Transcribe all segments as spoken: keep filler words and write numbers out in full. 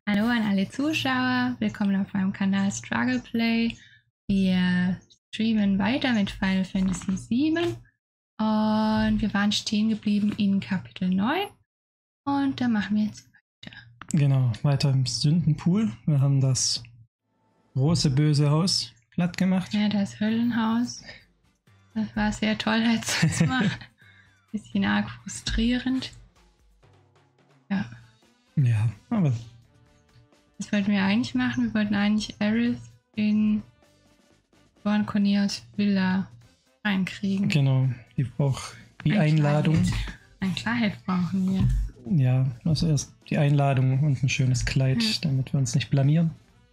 Hallo an alle Zuschauer, willkommen auf meinem Kanal Struggle Play. Wir streamen weiter mit Final Fantasy sieben und wir waren stehen geblieben in Kapitel neun und da machen wir jetzt weiter. Genau, weiter im Sündenpool. Wir haben das große böse Haus platt gemacht. Ja, das Höllenhaus. Das war sehr toll letztes Mal. Bisschen arg frustrierend. Ja. Ja, aber Das wollten wir eigentlich machen. Wir wollten eigentlich Aerith in Don Corneas Villa reinkriegen. genau, die braucht die Ein Einladung. Kleid. Ein Kleid brauchen wir. Ja, also erst die Einladung und ein schönes Kleid, Ja. damit wir uns nicht blamieren.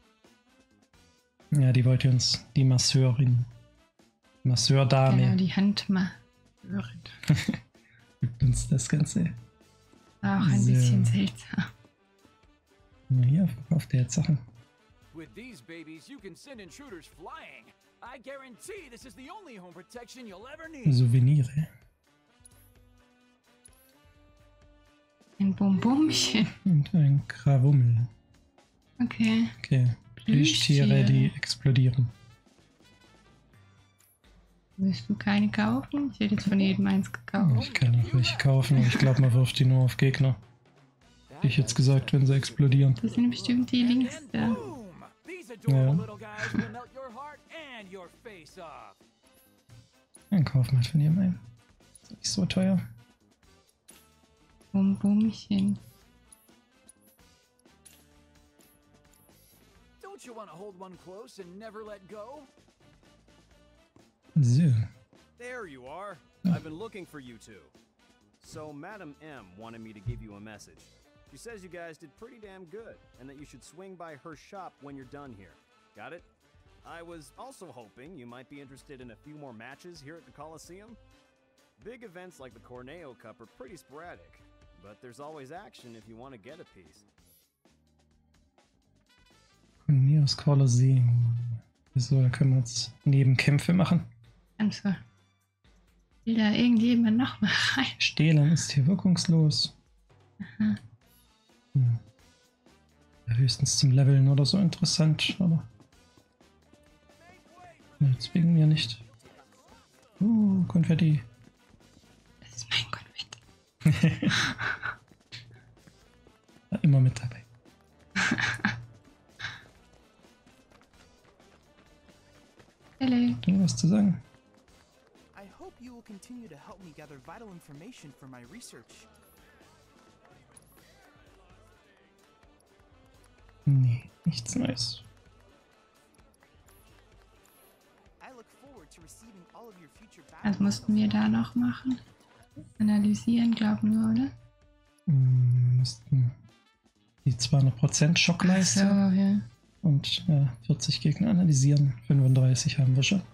Ja, die wollte uns, die Masseurin, Masseurdame, Genau, die Handmasseurin. gibt uns das Ganze. War auch ein So. bisschen seltsam. Na hier, verkauft der jetzt Sachen. With these babies, you can send intruders flying. I guarantee this is the only home protection you'll ever need. Souvenire. Ein Bonbonchen. Und ein Krawummel. Okay. Okay, Plüschtiere, die explodieren. Willst du keine kaufen? Ich hätte jetzt von jedem eins gekauft. Ich kann auch welche kaufen, aber ich glaube, man wirft die nur auf Gegner. Hätte ich jetzt gesagt, wenn sie explodieren. Das sind bestimmt die links And da. boom! These adorable Ja. little guys will melt your heart and your face off. Dann kaufen wir halt von jedem einen. Ist nicht so teuer. Bonbonchen. Don't you want to hold one close and never let go? So. There you are. I've been looking for you two. So Madam M wanted me to give you a message. She says you guys did pretty damn good, and that you should swing by her shop when you're done here. Got it? I was also hoping you might be interested in a few more matches here at the Coliseum. Big events like the Corneo Cup are pretty sporadic, but there's always action if you want to get a piece. Von mir aus Kolosseum. So, da können wir jetzt Nebenkämpfe machen. Also. Will da irgendjemand noch mal rein? Stehlen ist hier wirkungslos. Aha. Hm. Ja, höchstens zum Leveln oder so interessant, aber jetzt wegen mir nicht. Uh, Konfetti. Das ist mein Konfetti. War immer mit dabei. Hello. Du was zu sagen? I hope you will continue to help me gather vital information for my research. Nee, nichts Neues. I look forward to receiving all of your future Was mussten wir da noch machen? Analysieren, glauben wir, oder? Hm, müssten die zweihundert Prozent So, Schockleiste ja. und äh, vierzig Gegner analysieren. fünfunddreißig haben wir schon.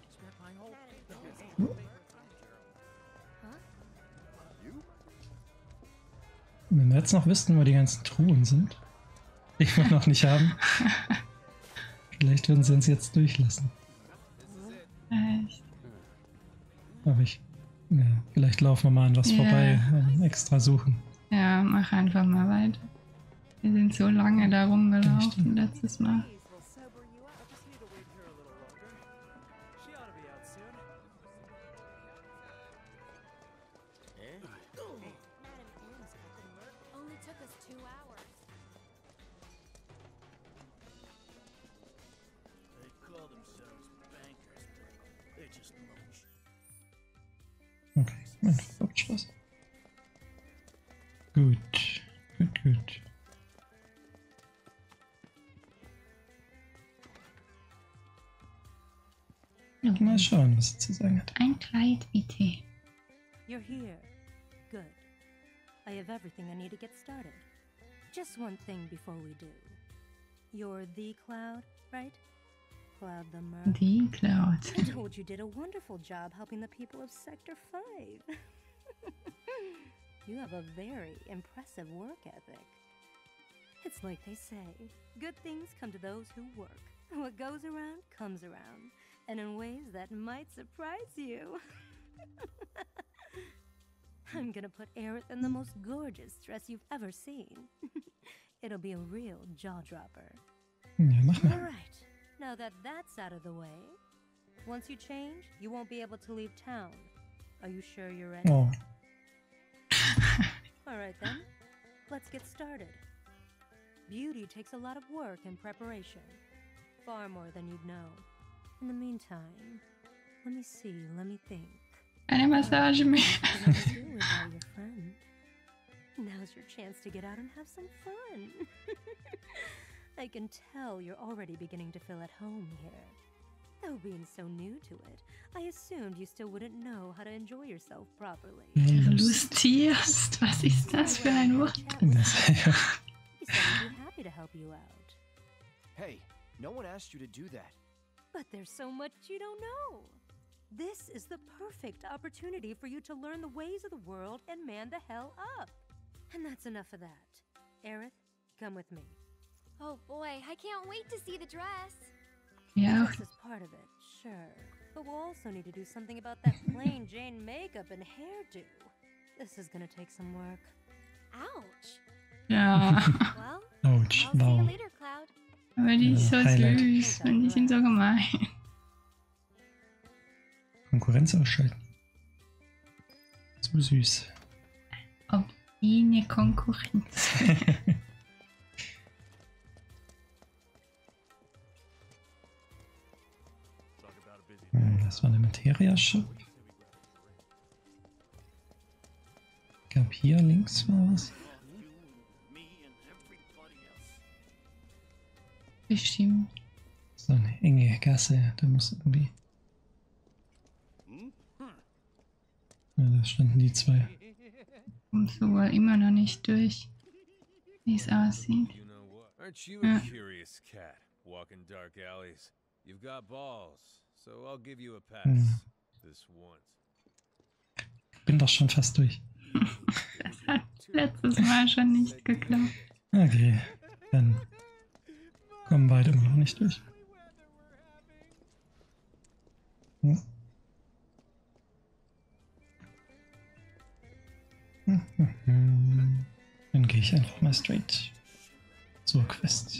Wenn wir jetzt noch wüssten, wo die ganzen Truhen sind, die wir noch nicht haben, vielleicht würden sie uns jetzt durchlassen. Echt. Aber ich, ja, vielleicht laufen wir mal an was Ja. vorbei, äh, extra suchen. Ja, mach einfach mal weiter. Wir sind so lange da rumgelaufen letztes Mal. Only took us two hours. They call themselves bankers, but they're just motion. Okay, einfach abgeschlossen. Gut, gut, gut. Mal schauen, was er zu sagen hat. Ein Kleid, bitte. You're here. Good. I have everything I need to get started. Just one thing before we do. You're the Cloud, right? Cloud the Mer. Die Cloud. I told you did a wonderful job helping the people of Sector five. You have a very impressive work ethic. It's like they say, good things come to those who work. What goes around comes around, and in ways that might surprise you. I'm gonna put Aerith in the most gorgeous dress you've ever seen. It'll be a real jaw-dropper. Ja, mach mal. Alright, now that that's out of the way, once you change, you won't be able to leave town. Are you sure you're ready? Oh. Alright then, let's get started. Beauty takes a lot of work and preparation. Far more than you'd know. In the meantime, let me see, let me think. Eine Massage mehr. What do you do without your friend? Now's your chance to get out and have some fun. I can tell you're already beginning to feel at home here. Though being so new to it, I assumed you still wouldn't know how to enjoy yourself properly. Lustierst. Was ist das für ein Wort? Das, ja. He said he'd be happy to help you out. Hey, no one asked you to do that. But there's so much you don't know. This is the perfect opportunity for you to learn the ways of the world and man the hell up. And that's enough of that. Aerith, come with me. Oh boy, I can't wait to see the dress. Ja, This is part of it, sure. But we'll also need to do something about that plain Jane makeup and hairdo. This is gonna take some work. Ouch. ja. Well, Autsch, I'll see you wow. later, Cloud. Aber die ist so Highlight. süß und die sind so gemein. Konkurrenz ausschalten. So süß. Ob die eine Konkurrenz. Hm, Das war eine Materia-Shop. Ich glaube, hier links war was. Bestimmt. So eine enge Gasse. Da muss irgendwie. Ja, da standen die zwei. Kommt so wohl immer noch nicht durch, wie es aussieht. You know what? Aren't you Yeah. a curious cat walking dark alleys? You've got balls, so I'll give you a pass Hm. this once. Bin doch schon fast durch. Das hat letztes Mal schon nicht geklappt. Okay, dann kommen beide immer noch nicht durch. Hm. Hm, hm, hm. Dann gehe ich einfach mal straight zur Quest.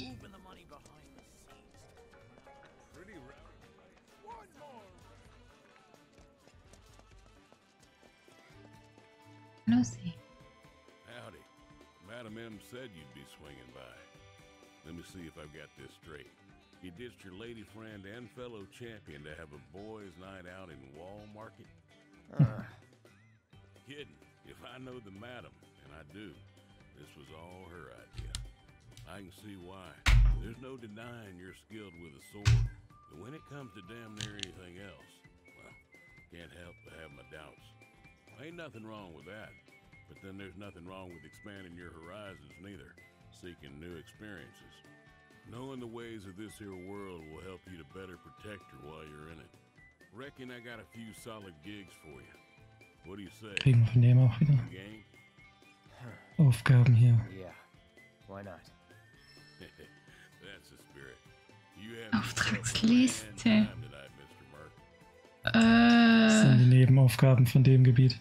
Lucy. Howdy. Madam M said you'd be swinging by. Let me see if I've got this straight. You ditched your lady friend and fellow champion to have a boys' night out in Wall Market? Uh, Kidding. If I know the madam, and I do, this was all her idea. I can see why. There's no denying you're skilled with a sword. But when it comes to damn near anything else, well, can't help but have my doubts. Ain't nothing wrong with that. But then there's nothing wrong with expanding your horizons neither. Seeking new experiences. Knowing the ways of this here world will help you to better protect her while you're in it. Reckon I got a few solid gigs for you. What do you say? Kriegen wir von dem auch wieder Gang? Aufgaben hier. yeah. Why not? That's the spirit. You have Auftragsliste. time tonight, Mister Merc. Das sind Äh, die Nebenaufgaben von dem Gebiet.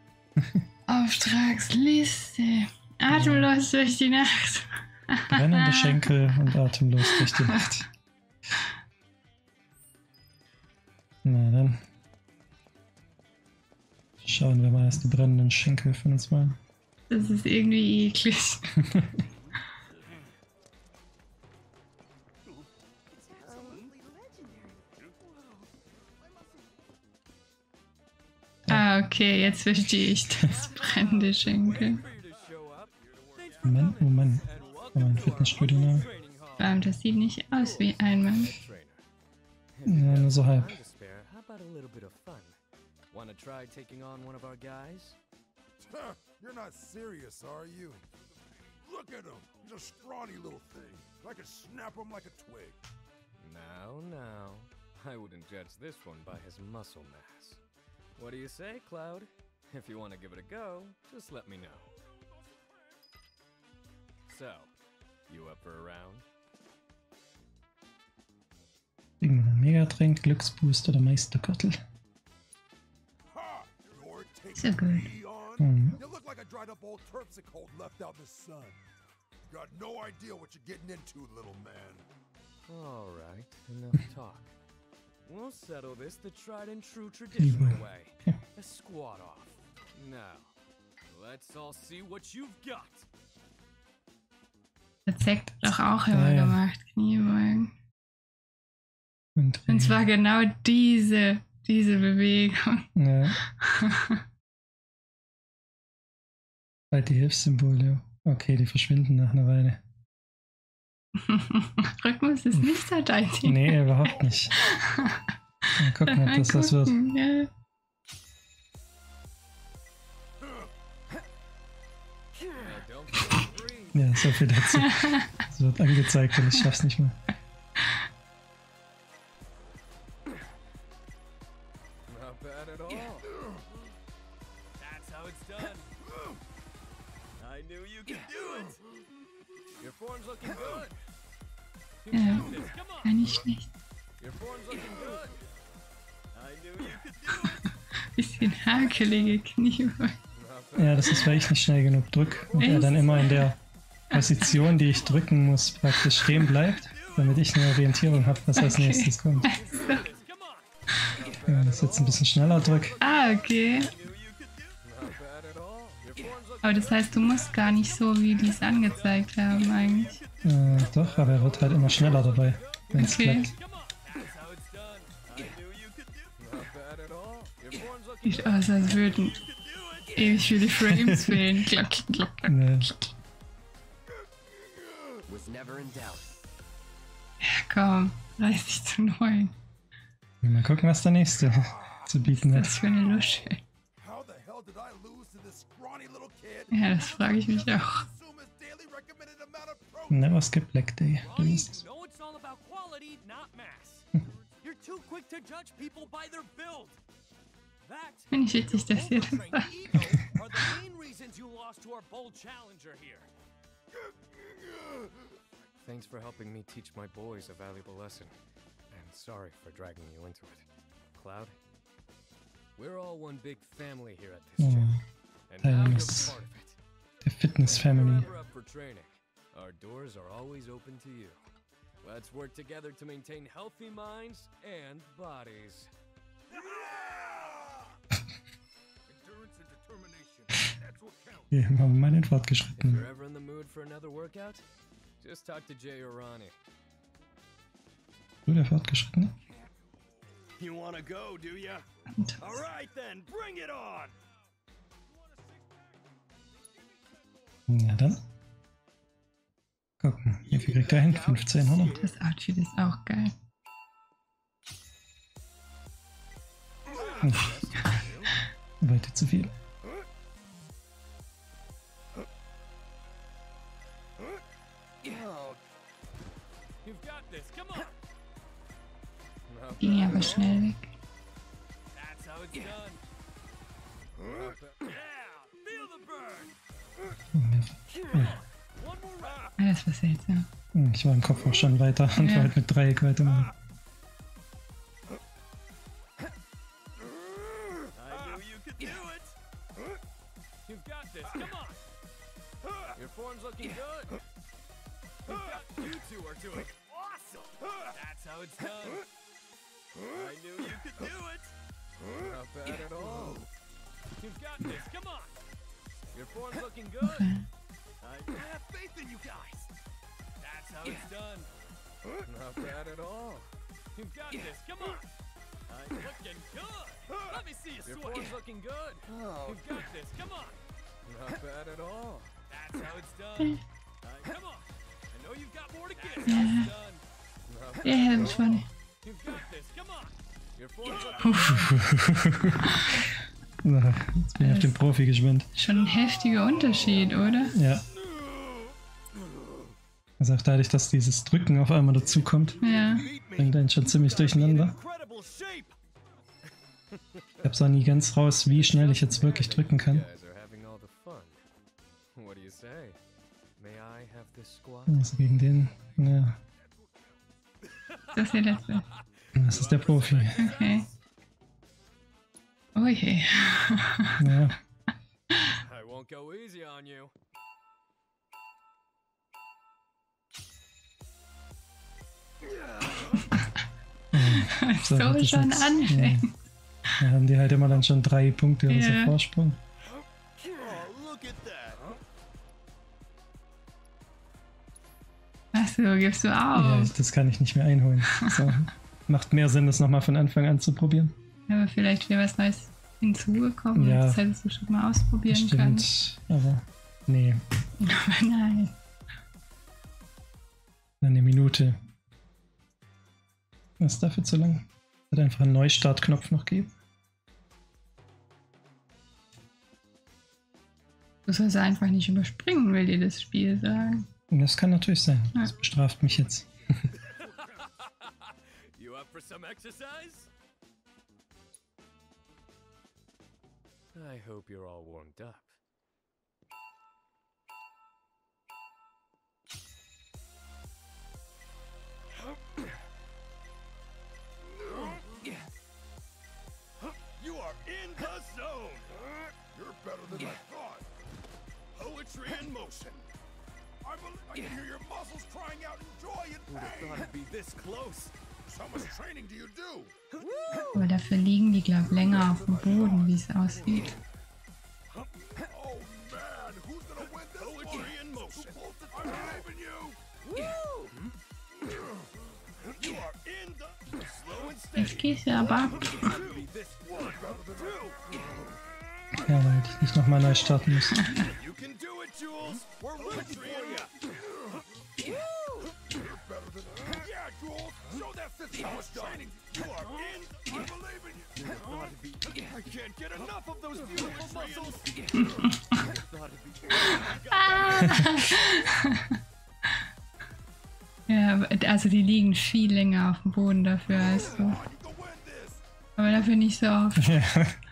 Auftragsliste. Atemlos durch die Nacht. Brennende Schenkel und atemlos durch die Nacht. Na dann. Schauen wir mal, was die brennenden Schenkel von uns machen. Das ist irgendwie eklig. Ah, okay, jetzt verstehe ich das brennende Schenkel. Moment, Moment. Da war ein Fitnessstudio nach. Vor allem, das sieht nicht aus wie ein Mann. Ja, nur so halb. To spare, how about a little bit of fun? Wanna try taking on one of our guys? You're not serious, are you? Look at him. He's a scrawny little thing. I could snap him like a twig. Now, now. I wouldn't judge this one by his muscle mass. What do you say, Cloud? If you want to give it a go, just let me know. So, you up for a round? Kriegen wir einen Megatränk, Glücksboost oder Meistergürtel. Ha! You're taking So good. me on? Mhm. You look like a dried up old terpsichore left out in the sun. Got no idea what you're getting into, little man. All right, enough talk. We'll settle this the tried and true traditional way. A squat off. Now, let's all see what you've got. Das Zack doch auch immer Ja, ja. gemacht, Kniebeugen. Und, Und zwar genau diese, diese Bewegung. ja. Halt die Hilfssymbole. Okay, die verschwinden nach einer Weile. Rhythmus ist nicht so dein Ding. Nee, überhaupt nicht. Mal gucken, ob das was wird. Ja. Ja, so viel dazu. Es wird angezeigt und ich schaff's nicht mehr. Not bad at all. That's how it's done. I knew you could do it. Your form's looking good. You Ja, got this. Come on. gar nicht schlecht. Your form's looking good. I knew you could do it. Bisschen hakelige Kniebeugen. Ja, das ist, weil ich nicht schnell genug drück und er dann immer in der Position, die ich drücken muss, praktisch stehen bleibt, damit ich eine Orientierung habe, was als Okay. nächstes kommt. Ja, das ist jetzt ein bisschen schneller drück. Ah, okay. Aber das heißt, du musst gar nicht so, wie die es angezeigt haben eigentlich. Äh, doch, aber er wird halt immer schneller dabei, wenn es Okay. klappt. Sieht aus, als würden ewig viele Frames fehlen. Klack, klack, klack. Nee. Was never in doubt. Ja, komm, dreißig zu neun. Mal gucken, was der nächste zu bieten Was hat. für eine Lusche. How the hell did I lose to this scrawny little kid? Ja, das frage ich mich auch. Consume his daily recommended amount of protein. Never skip Black Day. Du bist. No, it's all about quality, not mass. You're too quick to judge people by their build. That Finde ich witzig, dass ihr das sagt. are the main reasons you lost to our bold challenger here. Thanks for helping me teach my boys a valuable lesson. And sorry for dragging you into it. Cloud, we're all one big family here at this Ja, gym. And now you're Teil part of it. der Fitness Family. If you're ever up for training, our doors are always open to you. Let's work together to maintain healthy minds and bodies. Endurance and determination. That's what counts. Hier haben wir mal den If Fortgeschrittenen. you're ever in the mood for another workout, just talk to Jay or Ronnie. Du, der Fortgeschrittene? You wanna go, do ya? Alright then, bring it on! Ja, dann. Gucken, wie viel kriegt er hin? fünfzehnhundert. Das Outfit ist auch geil. Hm. Weiter zu viel. You've got this, come on! Not Ging ja bad aber at schnell all. weg. That's how it's done. Not bad- Yeah, feel the burn. One more round. Ah, das war seltsam. Hm, Ich war im Kopf auch schon weiter und Ja. wollte mit Dreieck weitermachen. I knew you could do it. You've got this. Come on. Your form's looking good. You've got you two are doing awesome. That's how it's done. I knew you could do it. Not bad at all. You've got this. Come on. Your form's looking good. Okay. I I have faith in you guys. That's how it's done. Not bad at all. You've got this. Come on. I'm looking good. Let me see you sweat. Your form's looking good. You've got this. Come on. Not bad at all. That's how it's done. I- come on. I know you've got more to give. Ja. It's done. Not bad Ja, at das war all. nicht. You've got this. Come on. Your form's looking So, jetzt bin ich auf den Profi gespannt. Schon ein heftiger Unterschied, oder? Ja. Also auch dadurch, dass dieses Drücken auf einmal dazukommt, Ja. bringt einen schon ziemlich durcheinander. Incredible shape! Ich hab's auch nie ganz raus, wie schnell ich jetzt wirklich drücken kann. guys are having all the fun. What do you say? May I have this squat? Also gegen den, ja, Das ist der letzte. das ist der Profi. Okay. Oh je. Ja. won't go easy on you. So, so schon anfängt. Da haben die halt immer dann schon drei Punkte oder Ja. so Vorsprung. Achso, gibst du Ja, auf. das kann ich nicht mehr einholen. So. Macht mehr Sinn, das nochmal von Anfang an zu probieren. Aber vielleicht wäre was Neues hinzugekommen. Ja. Das hättest du schon mal ausprobieren können. Stimmt, aber nee. Aber nein. Eine Minute. Was ist dafür zu lang? Hat einfach einen Neustartknopf noch geben. Du sollst einfach nicht überspringen, will dir das Spiel sagen. Und das kann natürlich sein. Ja. Das bestraft mich jetzt. You up for some exercise? I hope you're all warmed up. You are in the zone. You're better than I thought. Poetry in motion. I, bel I can hear your muscles crying out in joy and Who'd have thought pain. it'd be this close? So much training do you do? Aber dafür liegen die, glaub länger auf dem Boden, wie es aussieht. Oh man, who's gonna win this Poetry in motion. I believe in you. You are in the slow and steady. Jetzt gehst du aber ab. Be this one better than I Ja, weil ich nicht nochmal neu starten muss. You can do it, Jules. We're rooting for you. You're better than Yeah, Jules. Show that sister how much training. You are in. I believe in you. I can't get enough of those beautiful muscles. Ja, also die liegen viel länger auf dem Boden dafür als du. Aber dafür nicht so oft. Ja.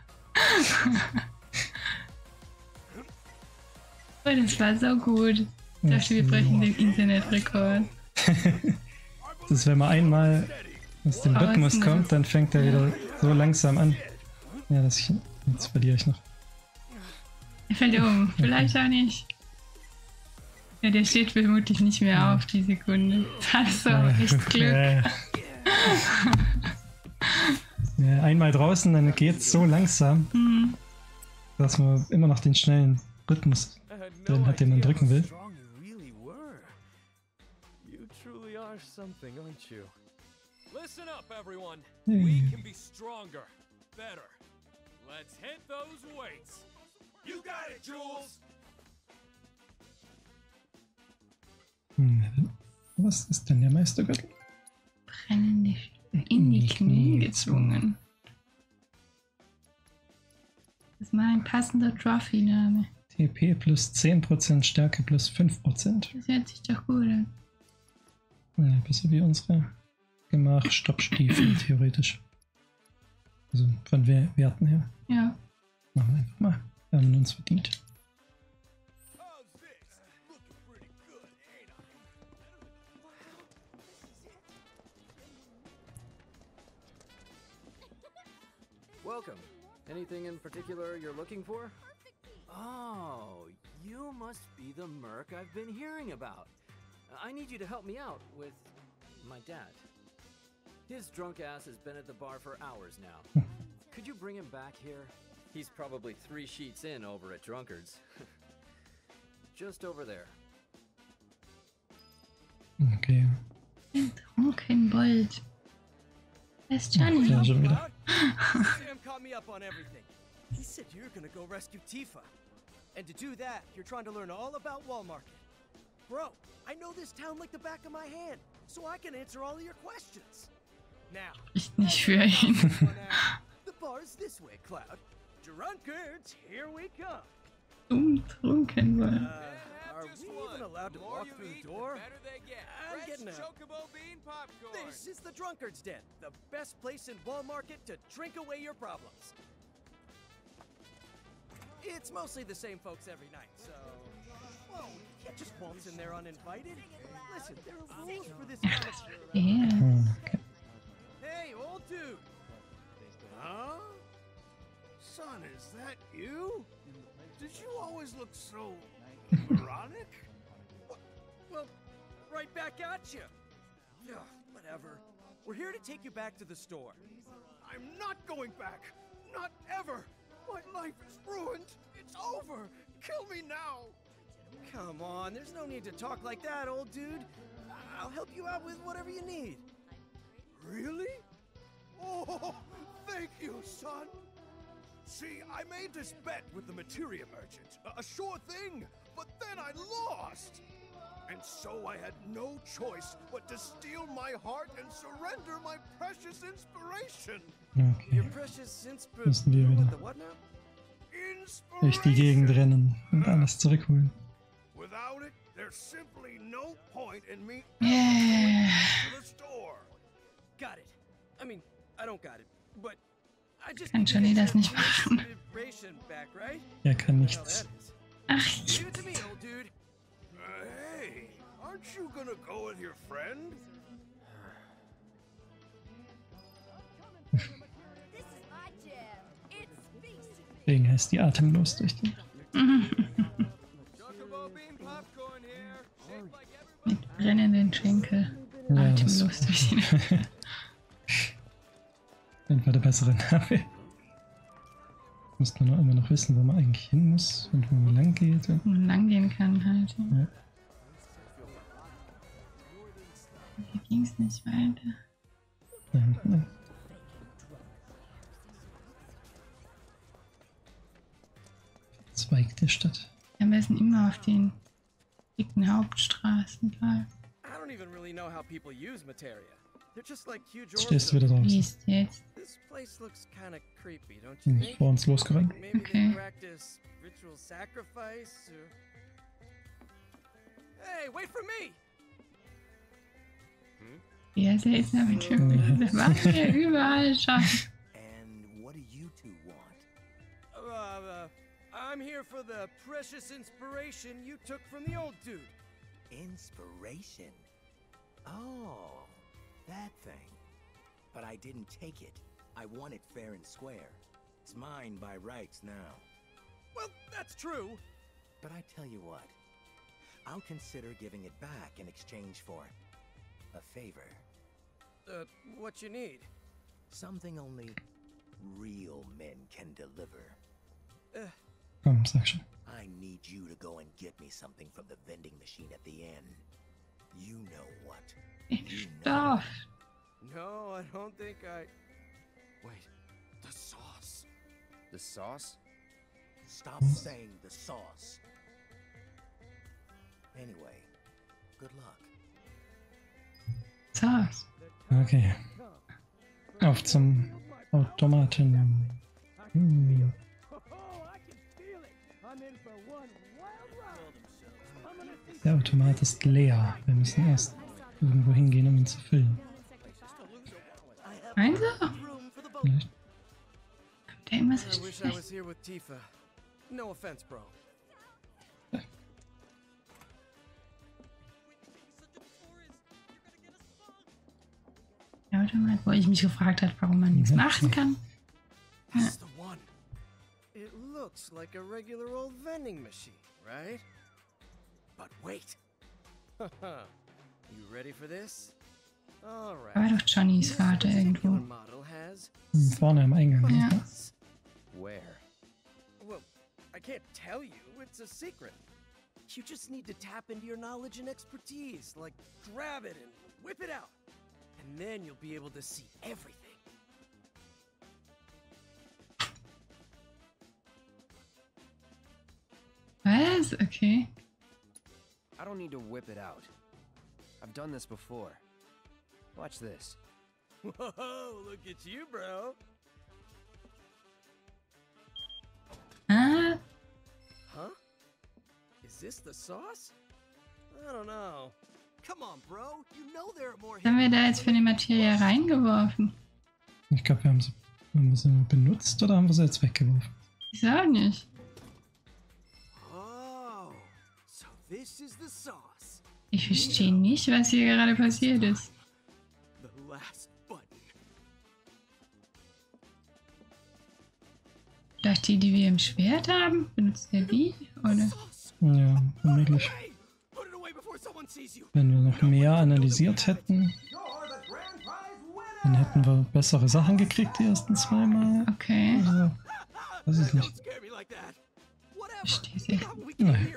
Oh, das war so gut. Ich dachte, wir brechen den Internetrekord. Das ist, wenn man einmal aus dem Rhythmus Außen- kommt, dann fängt er wieder so langsam an. Ja, das ich, jetzt verliere ich noch. Er fällt um. Vielleicht auch nicht. Ja, der steht vermutlich nicht mehr auf die Sekunde. Das war Ja, echt Glück. ja. Ja, einmal draußen, dann geht's so langsam, Mhm. dass man immer noch den schnellen Rhythmus I had drin no hat, den man idea drücken how will. strong you really were. You truly are something, aren't you? Listen up, everyone. Hmm. We can be stronger, better. Let's hit those weights. You got it, Jules. Hm, was ist denn der Meistergürtel? Brennende in die Knie gezwungen. Das ist mal ein passender Trophy-Name. T P plus zehn Prozent, Stärke plus fünf Prozent. Das hört sich doch gut an. Ja, besser wie unsere Gemach-Stoppstiefel, theoretisch. Also von Wer- Werten her. Ja. Machen wir einfach mal. Wir haben uns verdient. Welcome. Anything in particular you're looking for? Oh, you must be the merc I've been hearing about. I need you to help me out with my dad. His drunk ass has been at the bar for hours now. Could you bring him back here? He's probably three sheets in over at Drunkard's. Just over there. Okay. Trunkenbold. Wer ist Johnny? Ja, schon wieder. Sam caught me up on everything. He said you're gonna go rescue Tifa. And to do that, you're trying to learn all about Wall Market. Bro, I know this town like the back of my hand, so I can answer all of your questions. Now, Spricht nicht für ihn. the bar's this way, Cloud. Drunkards, here we come. Dumm Trunkenbold. Uh, are we even allowed to walk through the door? I'm getting a... Chocobo bean popcorn. This is the Drunkard's Den, the best place in Wall Market to drink away your problems. It's mostly the same folks every night, so... Whoa, you can't just waltz in there uninvited. Listen, there are rules for this kind of... Ja. Hm, okay. Hey, old dude! Huh? Son, is that you? Did you always look so ironic? Well, right back at you. Ugh, whatever. We're here to take you back to the store. I'm not going back. Not ever. My life is ruined. It's over. Kill me now. Come on, there's no need to talk like that, old dude. I'll help you out with whatever you need. Really? Oh, thank you, son. See, I made this bet with the materia merchant. A, a sure thing, but then I lost. And so I had no choice but to steal my heart and surrender my precious inspiration. Okay. Your precious insp- Müssen wir wieder the what now? durch die Gegend rennen und alles zurückholen. Without it, there's simply no point in me Yeah. to the store. Got it. I mean, I don't got it, but I just Kann Johnny das nicht machen? Inspiration back, right? Er kann nichts. Ach, Give it to me, old dude. Uh, hey, aren't you gonna go with your friend? This is my jam. It's feast. Deswegen heißt die atemlos durch den. Chocobo bean popcorn here. Shaped like everybody. mit brennenden Schenkel. Ja, das Atemlos durch den. war der bessere Name. Muss man noch immer noch wissen, wo man eigentlich hin muss und wo man lang geht. Wo man lang gehen kann halt. Ja. Hier ging es nicht weiter. Da hinten. Zweig der Stadt. Am besten immer auf den dicken Hauptstraßen bleiben. I don't even really know how people use materia. They're just like huge Jetzt stehst du wieder orbs. draußen. Wie ist jetzt? This place looks kind of creepy, don't you Bin think? ich vor uns losgerannt. Maybe Okay. they practice ritual sacrifice or... Hey, wait for me! Ja, seltsame Typen. Das war ja überall schon. And what do you two want? Uh, uh, I'm here for the precious inspiration you took from the old dude. Inspiration? Oh, that thing. But I didn't take it. I want it fair and square. It's mine by rights now. Well, that's true. But I tell you what, I'll consider giving it back in exchange for a favor. Uh, what you need? Something only real men can deliver. Uh, Komm, sag schon. I need you to go and get me something from the vending machine at the inn. You know what. Stoff. no, I don't think I... Wait, the sauce. The sauce? Stop saying the sauce. Anyway, good luck. Sauce. Okay. Auf zum Automaten. Hm. Der Automat ist leer. Wir müssen erst irgendwo hingehen, um ihn zu füllen. Meinst du? Vielleicht. Kommt der immer so I wish I was here with Tifa. No offense, bro. Der Automat, wo ich mich gefragt habe, warum man nichts machen kann. Ja. That's the one. It looks like a regular old vending machine, right? But wait. You ready for this? All right. Da war doch Johnnys Vater irgendwo. Model has Hm, vorne am Eingang. Ja. Where? Well, I can't tell you. It's a secret. You just need to tap into your knowledge and expertise. Like, grab it and whip it out. And then you'll be able to see everything. Was? Okay. I don't need to whip it out. I've done this before. Watch this. Whoa, look at you, bro. Ah, Huh? Is this the sauce? I don't know. Come on, bro. You know there are more. was haben wir da jetzt für eine Materie reingeworfen? Ich glaube, wir haben sie, haben wir sie benutzt oder haben wir sie jetzt weggeworfen? Ich sag nicht. Oh, so this is the sauce. Ich verstehe nicht, was hier gerade passiert ist. The last button. Ich dachte, die, die wir im Schwert haben? Benutzt er die? Oder? Ja, möglich. Wenn wir noch mehr analysiert hätten, dann hätten wir bessere Sachen gekriegt die ersten zweimal. Okay. Also, weiß ich nicht. Verstehe sie. Nein.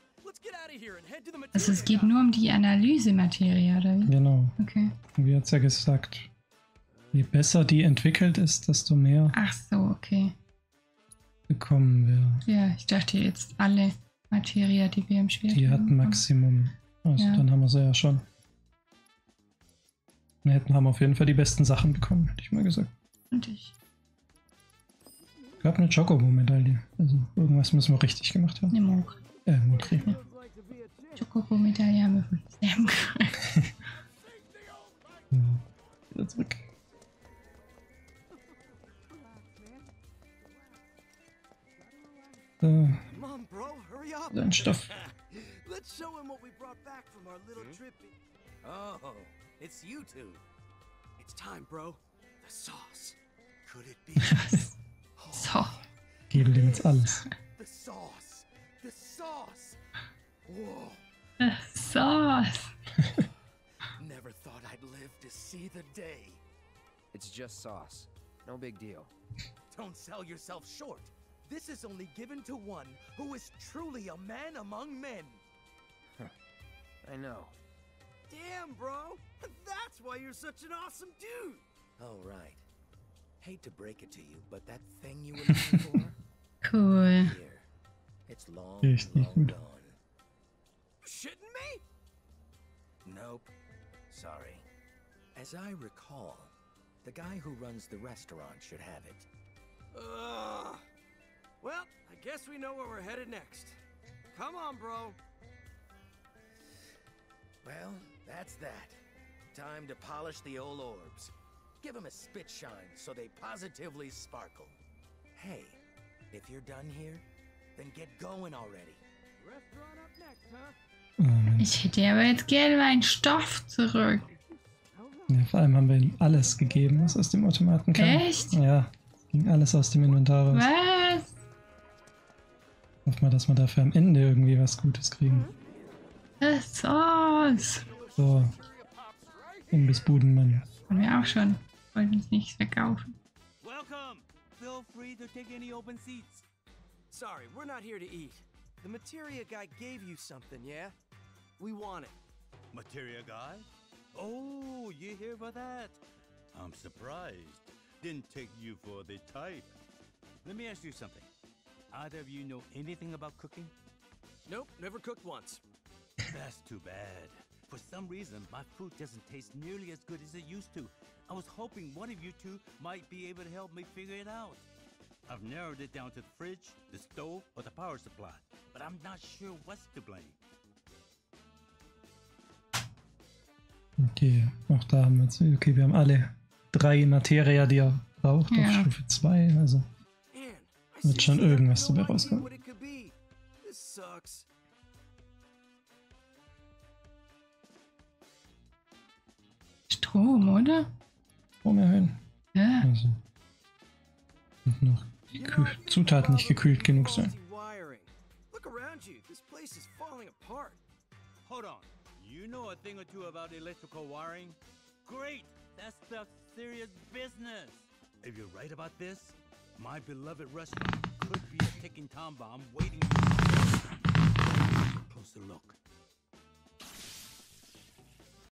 Also es geht nur um die Analysematerie, oder wie? Genau. Okay. Wie hat es ja gesagt, je besser die entwickelt ist, desto mehr Ach so, okay. bekommen wir. Ja, ich dachte jetzt alle Materie, die wir im Schwert Die haben. hatten Maximum. Also Ja. dann haben wir sie ja schon. Wir hätten haben auf jeden Fall die besten Sachen bekommen, hätte ich mal gesagt. Und ich. Gab eine Chocobo-Medaille. Also irgendwas müssen wir richtig gemacht haben. Eine Mokri. Äh, Mokri. Ja. Chocobo-Medaille haben wir von Sam gekriegt. Ja. Wieder zurück. So, Come on, bro, hurry up. sein Stoff. Let's show him what we brought back from our little trip. Oh, it's you two. It's time, bro. The sauce. Could it be? So. Geben dem jetzt alles. The sauce. The sauce. Whoa. Äh, Sauce. Never thought I'd live to see the day. It's just sauce. No big deal. Don't sell yourself short. This is only given to one who is truly a man among men. I know. Damn, bro. That's why you're such an awesome dude. Oh, right. Hate to break it to you, but that thing you were looking for? Cool. Here. It's long, Richtig long gut. gone. You shitting me? Nope. Sorry. As I recall, the guy who runs the restaurant should have it. Ugh. Well, I guess we know where we're headed next. Come on, bro. Well, that's that. Time to polish the old orbs. Give them a spit shine so they positively sparkle. Hey, if you're done here, then get going already. Restaurant up next, huh? Oh, Mensch. Ich hätte aber jetzt gerne meinen Stoff zurück. Ja, vor allem haben wir ihm alles gegeben, was aus dem Automaten kam. Echt? Ja, ging alles aus dem Inventar raus. Was? Hoffen wir, dass wir dafür am Ende irgendwie was Gutes kriegen. Äh, Sauce. So. Imbissbudenmann. Haben wir auch schon. Wollten uns nichts verkaufen. Welcome. Feel free to take any open seats. Sorry, we're not here to eat. The materia guy gave you something, yeah? We want it. Materia guy? Oh, you here for that? I'm surprised. Didn't take you for the type. Let me ask you something. Either of you know anything about cooking? Nope, never cooked once. That's too bad. For some reason, my food doesn't taste nearly as good as it used to. I was hoping one of you two might be able to help me figure it out. I've narrowed it down to the fridge, the stove, or the power supply, but I'm not sure what's to blame. Okay, auch da haben wir jetzt, okay, wir haben alle drei Materia, die er braucht, Ja. auf Stufe zwei, also wird schon irgendwas dabei rauskommen. What it could be. This sucks. Strom, oder? Strom erhöhen. Ja. Also. Und noch die Kü Zutaten nicht gekühlt genug sein. Wiring. Look around you. This place is falling apart. Hold on. You know a thing or two about electrical wiring? Great! That's the serious business. If you're right about this, my beloved restaurant could be a ticking time bomb waiting to